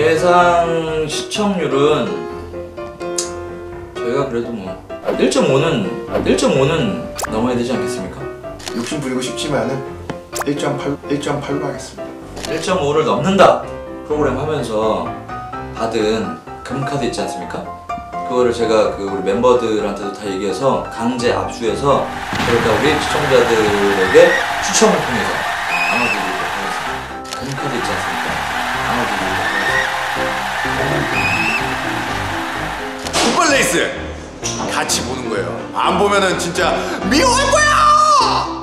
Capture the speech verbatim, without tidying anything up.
예상 시청률은 저희가 그래도 뭐 일 점 오는 일 점 오는 넘어야 되지 않겠습니까? 욕심 부리고 싶지만은 일 점 팔 일 점 팔로 하겠습니다. 일 점 오를 넘는다 프로그램 하면서 받은 금카드 있지 않습니까? 그거를 제가 그 우리 멤버들한테도 다 얘기해서 강제 압수해서 그러니까 우리 시청자들에게 추첨을 통해서 나눠드리도록 하겠습니다. 금카드 있지 않습니까? 나눠드리도록 하겠습니다. 풋볼 레이스 같이 보는 거예요. 안 보면은 진짜 미워할 거야.